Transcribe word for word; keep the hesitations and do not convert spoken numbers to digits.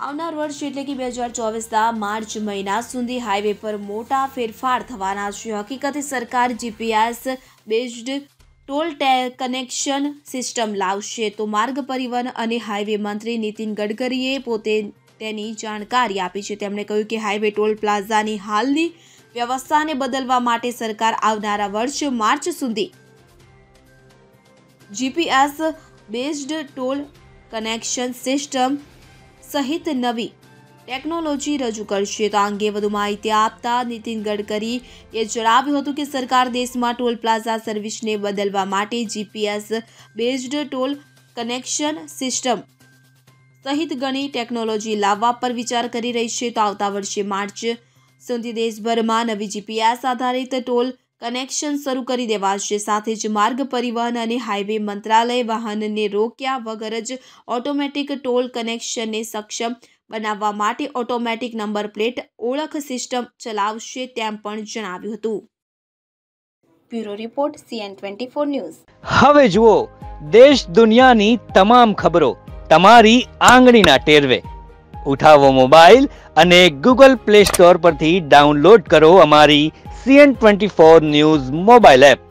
આવનાર વર્ષ એટલે કે બે હજાર ચોવીસના માર્ચ મહિના સુધી હાઈવે પર મોટા ફેરફાર થવાના છે। હકીકતે સરકાર GPS based toll connection system લાવશે તો માર્ગ પરિવહન અને હાઈવે મંત્રી નીતિન ગડકરીએ પોતે તેની જાણકારી આપી છે। તેમણે કહ્યું કે હાઈવે ટોલ પ્લાઝાની હાલની વ્યવસ્થાને બદલવા માટે સરકાર આવનારા વર્ષ માર્ચ સુધી GPS based toll connection system સહિત નવી ટેકનોલોજી રજૂ કરશે। તો આ અંગે વધુ માહિતી આપતા નીતિન ગડકરીએ જણાવ્યું હતું કે સરકાર દેશમાં ટોલ પ્લાઝા સર્વિસને બદલવા માટે GPS based toll connection system સહિત ઘણી ટેકનોલોજી લાવવા પર વિચાર કરી રહી છે। તો આવતા વર્ષે માર્ચ સુધી દેશભરમાં નવી જીપીએસ આધારિત ટોલ કનેક્શન શરૂ કરી દેવાશે। સાથે જ માર્ગ પરિવહન અને હાઈવે મંત્રાલય વાહનને રોક્યા વગર જ ઓટોમેટિક ટોલ કનેક્શનને સક્ષમ બનાવવા માટે ઓટોમેટિક નંબર પ્લેટ ઓળખ સિસ્ટમ ચલાવશે તેમ પણ જણાવ્યું હતું। Bureau report CN twenty four news. હવે જુઓ દેશ દુનિયાની તમામ ખબરો તમારી આંગળીના ટેરવે। ઉઠાવો મોબાઈલ અને ગૂગલ પ્લે સ્ટોર પરથી ડાઉનલોડ કરો અમારી CN twenty four news mobile app.